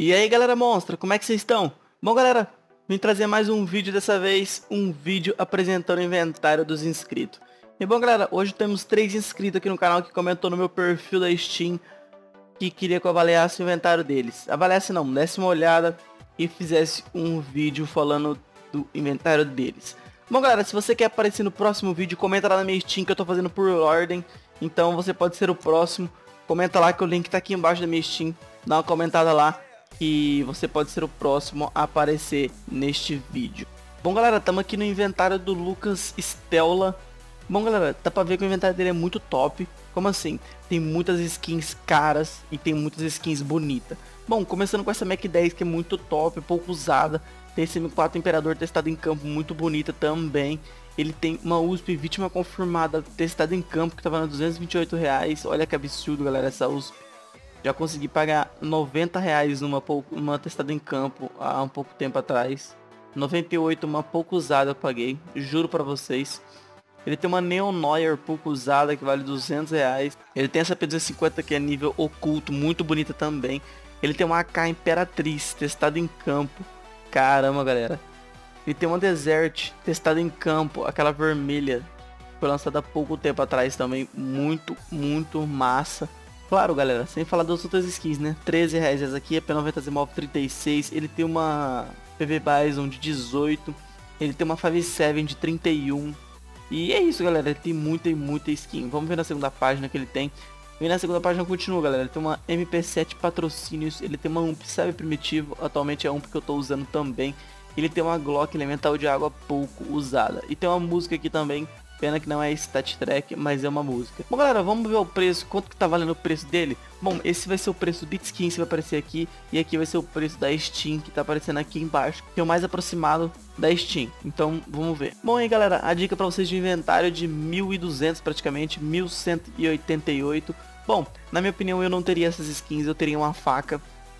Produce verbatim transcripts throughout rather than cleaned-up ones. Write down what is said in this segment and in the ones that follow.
E aí galera monstra, como é que vocês estão? Bom galera, vim trazer mais um vídeo, dessa vez um vídeo apresentando o inventário dos inscritos. E bom galera, hoje temos três inscritos aqui no canal que comentou no meu perfil da Steam que queria que eu avaliasse o inventário deles. Avaliasse não, desse uma olhada e fizesse um vídeo falando do inventário deles. Bom galera, se você quer aparecer no próximo vídeo, comenta lá na minha Steam que eu tô fazendo por ordem. Então você pode ser o próximo. Comenta lá que o link tá aqui embaixo da minha Steam. Dá uma comentada lá e você pode ser o próximo a aparecer neste vídeo. Bom galera, estamos aqui no inventário do Lucas Stella. Bom galera, dá pra ver que o inventário dele é muito top. Como assim? Tem muitas skins caras e tem muitas skins bonitas. Bom, começando com essa Mac dez que é muito top, pouco usada. Tem esse M quatro Imperador testado em campo, muito bonita também. Ele tem uma U S P vítima confirmada testada em campo que tá valendo duzentos e vinte e oito reais. Olha que absurdo galera, essa U S P. Já consegui pagar noventa reais numa uma testada em campo há um pouco tempo atrás. noventa e oito uma pouco usada eu paguei, juro pra vocês. Ele tem uma Neon Noir pouco usada que vale duzentos reais. Ele tem essa P duzentos e cinquenta que é nível oculto, muito bonita também. Ele tem uma A K Imperatriz testada em campo. Caramba galera. Ele tem uma Desert testada em campo, aquela vermelha. Foi lançada há pouco tempo atrás também, muito, muito massa. Claro galera, sem falar das outras skins, né? treze reais essa aqui, é P noventa Zimov trinta e seis. Ele tem uma P V Bison de dezoito. Ele tem uma cinco sete de trinta e um. E é isso galera, ele tem muita e muita skin. Vamos ver na segunda página que ele tem. E na segunda página continua galera, ele tem uma M P sete Patrocínios. Ele tem uma U M P Cyber Primitivo, atualmente é a U M P que eu tô usando também. Ele tem uma Glock Elemental de água pouco usada. E tem uma música aqui também. Pena que não é Stat Track, mas é uma música. Bom galera, vamos ver o preço, quanto que tá valendo o preço dele. Bom, esse vai ser o preço do Bitskin, que vai aparecer aqui. E aqui vai ser o preço da Steam, que tá aparecendo aqui embaixo, que é o mais aproximado da Steam. Então, vamos ver. Bom aí galera, a dica pra vocês de inventário de mil e duzentos praticamente, mil cento e oitenta e oito. Bom, na minha opinião eu não teria essas skins, eu teria uma faca.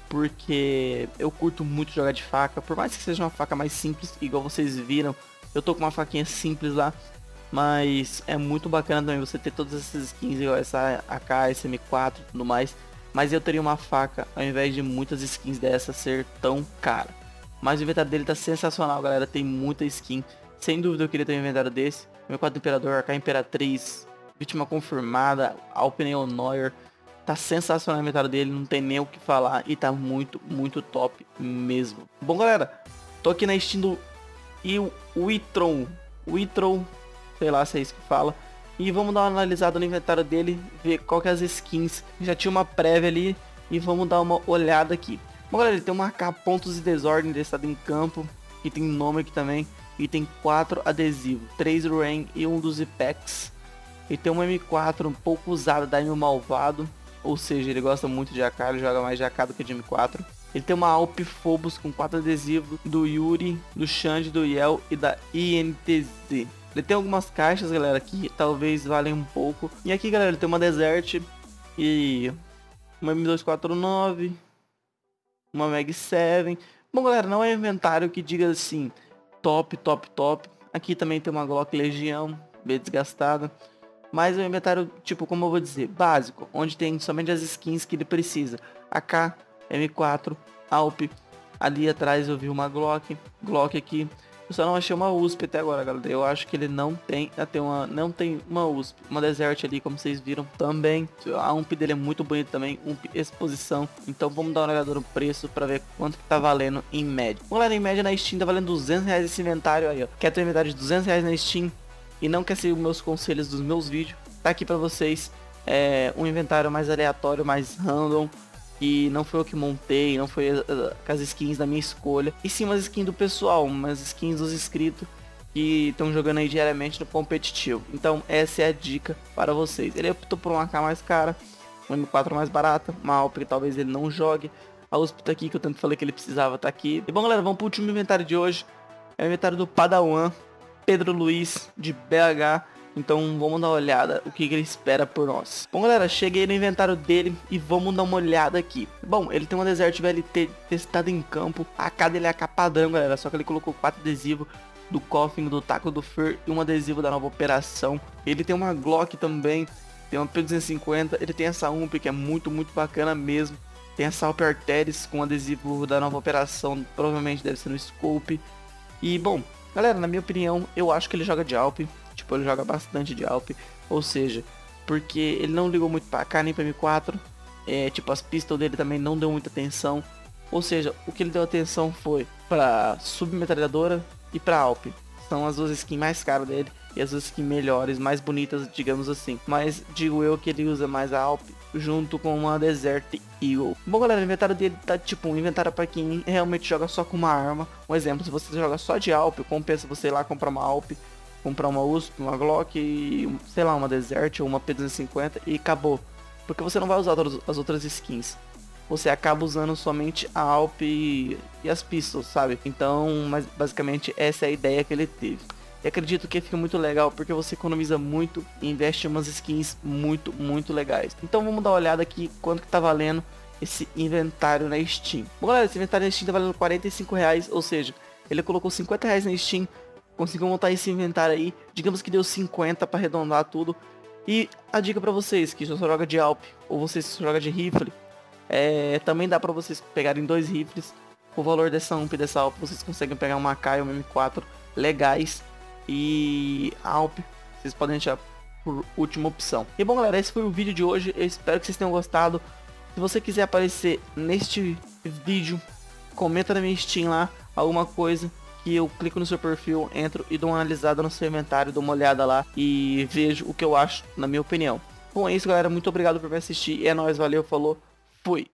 Porque eu curto muito jogar de faca, por mais que seja uma faca mais simples, igual vocês viram. Eu tô com uma faquinha simples lá. Mas é muito bacana também você ter todas essas skins, igual essa A K, esse M quatro e tudo mais. Mas eu teria uma faca ao invés de muitas skins dessa ser tão cara. Mas o inventário dele tá sensacional galera, tem muita skin. Sem dúvida eu queria ter um inventário desse. M quatro Imperador, A K Imperatriz, vítima confirmada, Alp Neon Noir. Tá sensacional o inventário dele, não tem nem o que falar. E tá muito, muito top mesmo. Bom galera, tô aqui na Steam do Witron. Witron, sei lá se é isso que fala. E vamos dar uma analisada no inventário dele, ver qual que é as skins. Já tinha uma prévia ali e vamos dar uma olhada aqui. Bom galera, ele tem uma A K Pontos e Desordem testado em campo. E tem nome aqui também. E tem quatro adesivos, três Rain e um dos Ipex. E tem uma M quatro um pouco usada da M Malvado. Ou seja, ele gosta muito de A K, ele joga mais de A K do que de M quatro. Ele tem uma Alp Phobos com quatro adesivos do Yuri, do Xande, do Yel e da I N T Z. Ele tem algumas caixas, galera, que talvez valem um pouco. E aqui, galera, ele tem uma Desert e uma M duzentos e quarenta e nove, uma Mag sete. Bom, galera, não é inventário que diga assim, top, top, top. Aqui também tem uma Glock Legião, bem desgastada. Mas é um inventário, tipo, como eu vou dizer, básico, onde tem somente as skins que ele precisa. A K, M quatro, Alp. Ali atrás eu vi uma Glock, Glock aqui. Eu só não achei uma U S P até agora, galera. Eu acho que ele não tem, até uma, não tem uma U S P. Uma Desert ali, como vocês viram também. A U M P dele é muito bonita também, U M P Exposição. Então vamos dar uma olhada no preço para ver quanto que tá valendo em média. Bom, galera, em média na Steam tá valendo duzentos reais esse inventário aí, ó. Quer ter um inventário de duzentos reais na Steam e não quer seguir os meus conselhos dos meus vídeos? Tá aqui para vocês é, um inventário mais aleatório, mais random. E não foi eu que montei, não foi uh, com as skins da minha escolha. E sim umas skins do pessoal, umas skins dos inscritos que estão jogando aí diariamente no competitivo. Então essa é a dica para vocês. Ele optou por uma A K mais cara, uma M quatro mais barata, uma Alp que talvez ele não jogue. A U S P tá aqui, que eu tanto falei que ele precisava, tá aqui. E bom galera, vamos pro último inventário de hoje. É o inventário do Padawan, Pedro Luiz, de B H. Então vamos dar uma olhada o que, que ele espera por nós. Bom galera, cheguei no inventário dele e vamos dar uma olhada aqui. Bom, ele tem uma Desert V L T testada em campo. A A K dele é A K padrão galera, só que ele colocou quatro adesivos do Coffin, do Taco do Fer e um adesivo da nova operação. Ele tem uma Glock também, tem uma P duzentos e cinquenta, ele tem essa U M P que é muito, muito bacana mesmo. Tem essa Alp Arteris com adesivo da nova operação, provavelmente deve ser no Scope. E bom, galera, na minha opinião, eu acho que ele joga de Alp. Tipo, ele joga bastante de Alp. Ou seja, porque ele não ligou muito pra A K nem pra M quatro. É, tipo, as pistols dele também não deu muita atenção. Ou seja, o que ele deu atenção foi pra submetralhadora e pra Alp. São as duas skins mais caras dele e as duas skins melhores, mais bonitas, digamos assim. Mas digo eu que ele usa mais a Alp junto com uma Desert Eagle. Bom, galera, o inventário dele tá tipo um inventário pra quem realmente joga só com uma arma. Um exemplo, se você joga só de Alp, compensa você ir lá comprar uma Alp, comprar uma U S P, uma Glock, e, sei lá, uma Desert ou uma P duzentos e cinquenta e acabou. Porque você não vai usar as outras skins. Você acaba usando somente a Alp e, e as pistols, sabe? Então, mas basicamente essa é a ideia que ele teve. E acredito que fica muito legal porque você economiza muito e investe em umas skins muito, muito legais. Então vamos dar uma olhada aqui quanto que tá valendo esse inventário na Steam. Bom, galera, esse inventário na Steam tá valendo quarenta e cinco reais, ou seja, ele colocou cinquenta reais na Steam, conseguiu montar esse inventário aí, digamos que deu cinquenta para arredondar tudo. E a dica para vocês que só joga de Alp ou vocês só joga de rifle, É, também dá pra vocês pegarem dois rifles. O valor dessa U M P e dessa Alp, vocês conseguem pegar uma A K e uma M quatro legais. E a Alp vocês podem deixar por última opção. E bom, galera, esse foi o vídeo de hoje. Eu espero que vocês tenham gostado. Se você quiser aparecer neste vídeo, comenta na minha Steam lá alguma coisa, que eu clico no seu perfil, entro e dou uma analisada no seu inventário, dou uma olhada lá e vejo o que eu acho, na minha opinião. Bom, é isso, galera, muito obrigado por me assistir. É nóis, valeu, falou, fui!